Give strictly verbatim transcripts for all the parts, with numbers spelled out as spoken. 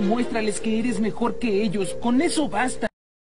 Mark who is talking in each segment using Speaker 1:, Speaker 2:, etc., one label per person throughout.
Speaker 1: demuéstrales que eres mejor que ellos. Con eso basta.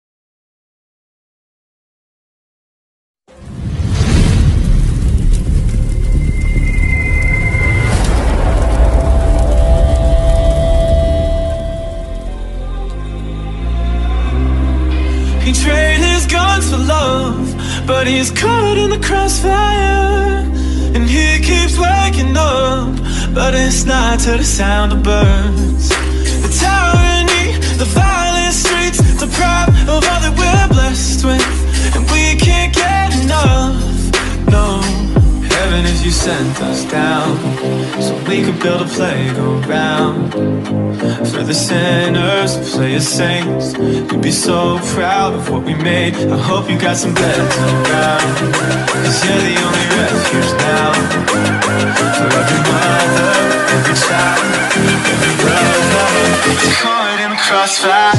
Speaker 2: He traded his guns for love, but he's caught in the crossfire. And he keeps waking up, but it's not to the sound of birds. The tyranny, the violent streets, the pride of all that we're blessed with. And we can't get enough, no. Heaven if you sent us down, so we could build a playground for the sinners who play as saints. You'd be so proud of what we made. I hope you got some beds around, cause you're the only refuge now. For every mother, every child, every brother who's caught in the crossfire.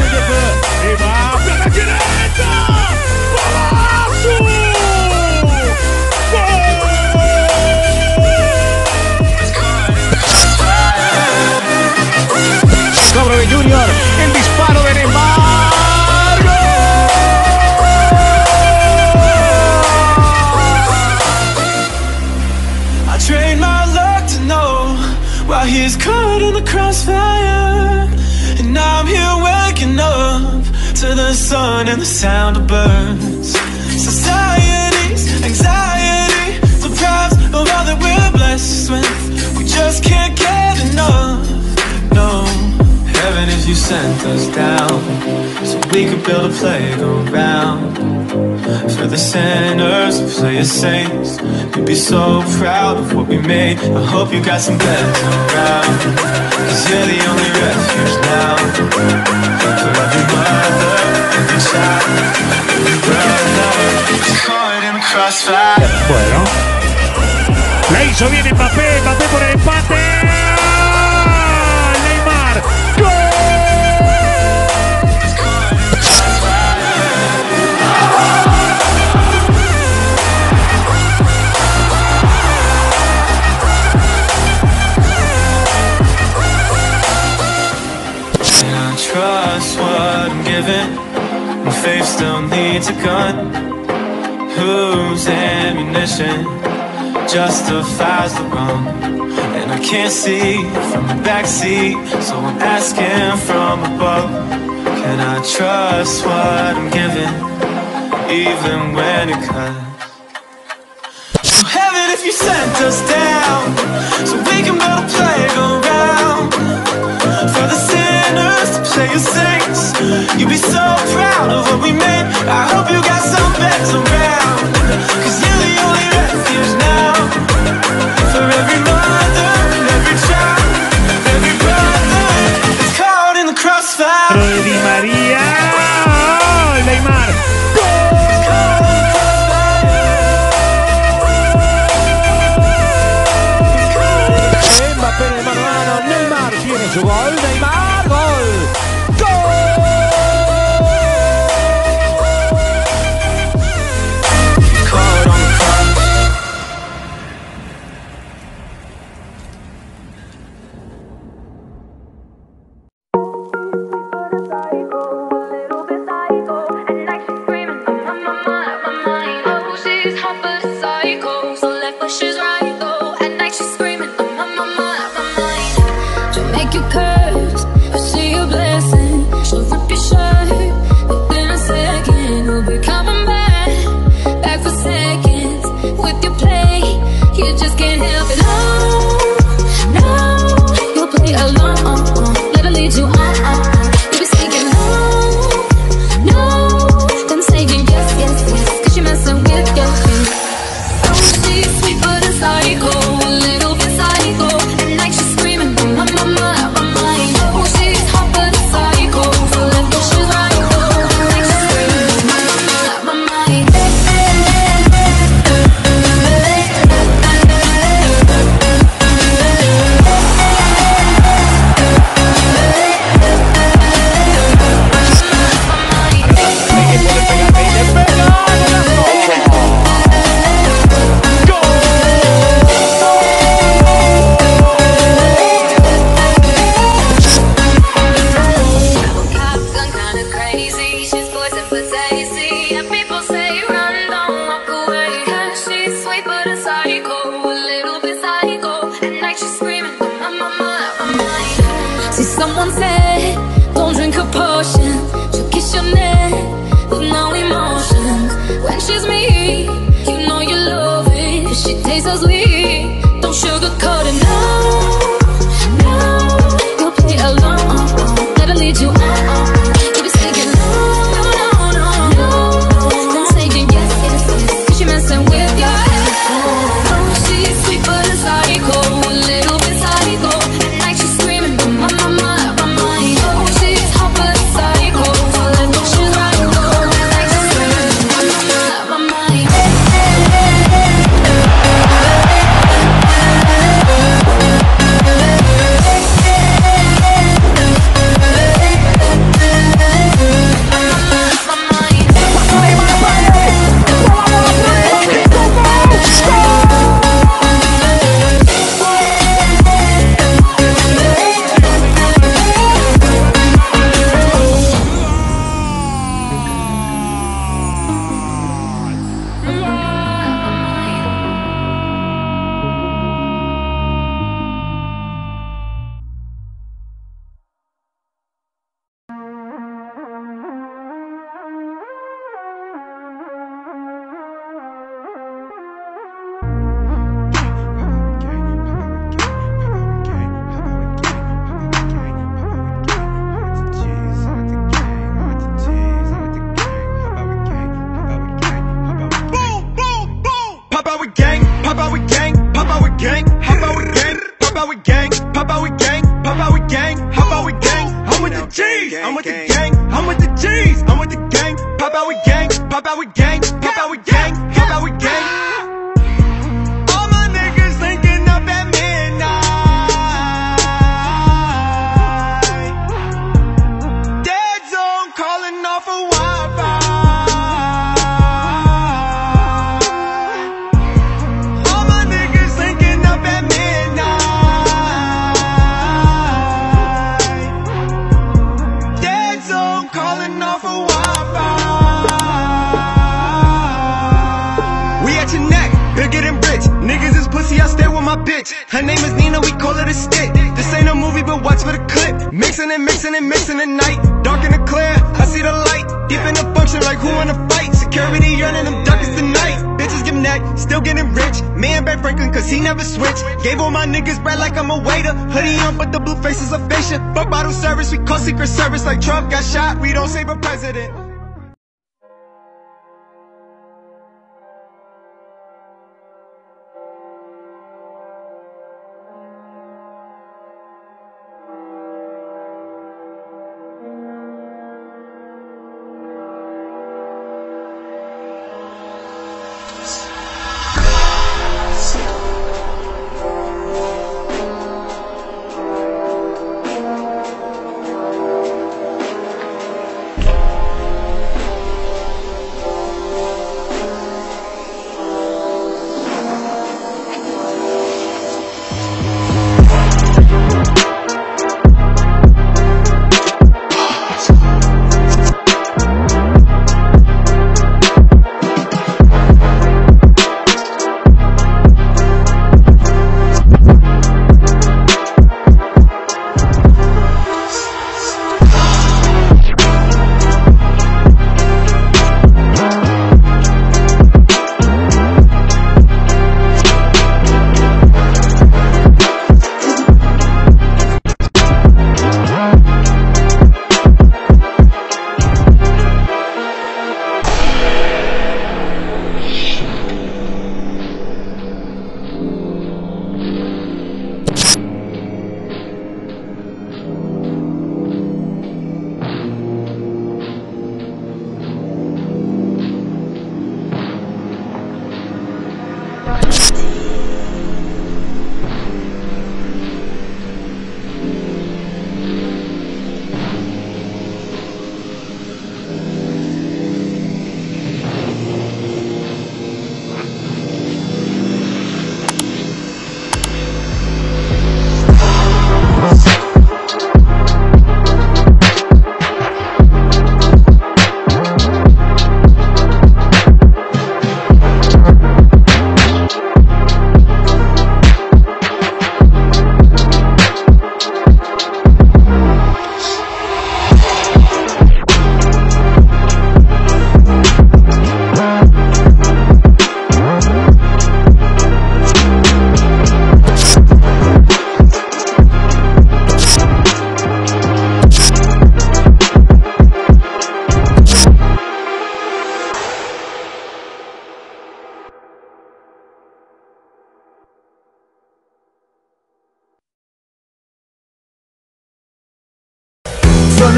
Speaker 3: Cobro de Junior, el disparo de Neymar.
Speaker 2: I trained my luck to know why he's caught in the crossfire. And now I'm here waking up to the sun and the sound of birds. Society's anxiety, deprives of all that we're blessed with. We just can't get enough, no. Heaven if you sent us down, so we could build a playground for the sinners who play as saints. You'd be so proud of what we made. I hope you got some beds around, cause you're the only refuge now. For every mother, every child, every brother who's caught in the crossfire.
Speaker 3: Bueno, la hizo bien Mbappé, Mbappé por el empate. Neymar, ¡gol!
Speaker 2: Trust what I'm given, my faith still needs a gun. Whose ammunition justifies the wrong? And I can't see from the backseat, so I'm asking from above. Can I trust what I'm given, even when it cuts? So heaven if you sent us down, so we can build a playground for the sinners to play as saints. You'd be so proud of what we made. I hope you got some beds around, cause you're the only refuge now. For every mother, every child, every brother that's caught in the crossfire.
Speaker 3: Di María, oh, Neymar, Mbappé de mano a mano, Neymar tiene su gol, Neymar, gol,
Speaker 4: Make you curse ocean. She'll kiss your neck with no emotions. When she's me, you know you love it. 'Cause she tastes so sweet, don't sugarcoat it, no, no. You'll play alone, let her lead you on. You'll be singing no, no, no, no, no. Then saying yes, yes, yes, 'cause she messing with your head. Oh, she's sweet but a psycho, a little bit psycho. At night she's screaming, my, my, my, my, my. Oh, she's hot but a psycho, so let go, she's right, go. At night she's screaming, my, my, my, my, my.
Speaker 5: I'm with the gang, I'm with the G's, I'm with the gang. Pop out with gang, pop out with gang, pop out with gang, pop out with gang. All my niggas linking up at midnight. Dead zone calling off a Wi-Fi. All my niggas linking up at midnight. Calling off a Wi-Fi. We at your neck, bigger than rich. Niggas is pussy, I stay with my bitch. Her name is Nina, we call her a stick. This ain't a movie, but watch for the clip. Mixing and mixing and mixing the night. Dark in the clear, I see the light. Deep in the function, like who wanna fight? Security yearning, them darkest the night. Bitches give neck, still getting rich. Me and Ben Franklin, cause he never switched. Gave all my niggas bread like I'm a waiter. Hoodie on, but the blue face is a facial. Fuck bottle service, we call secret service. Like Trump got shot, we don't save a president.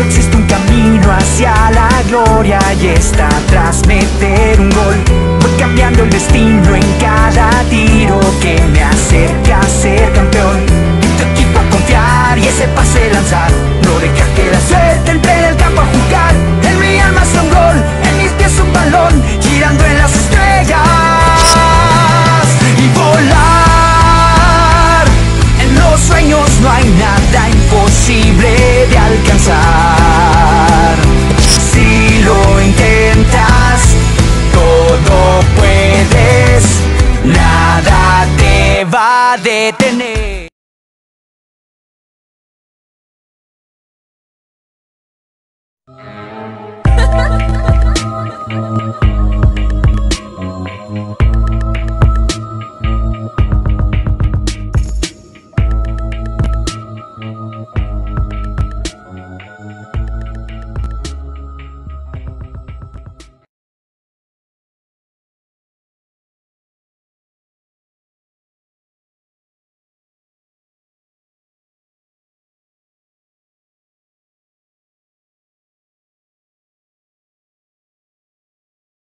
Speaker 6: Solo existe un camino hacia la gloria y está tras meter un gol. Voy cambiando el destino en cada tiro que me acerca a ser campeón. En tu equipo a confiar y ese pase lanzar. No deja que la suerte entre en el campo a jugar. En mi alma está un gol, en mis pies un balón, girando en las estrellas y volar. En los sueños no hay nada imposible de alcanzar. Si lo intentas, todo puedes, nada te va a detener.